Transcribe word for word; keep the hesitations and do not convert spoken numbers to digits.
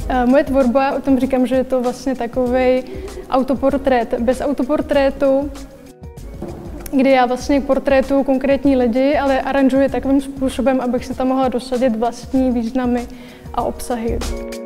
Moje tvorba, o tom říkám, že je to vlastně takovej autoportrét bez autoportrétu, kdy já vlastně portrétuju konkrétní lidi, ale aranžuji takovým způsobem, abych si tam mohla dosadit vlastní významy a obsahy.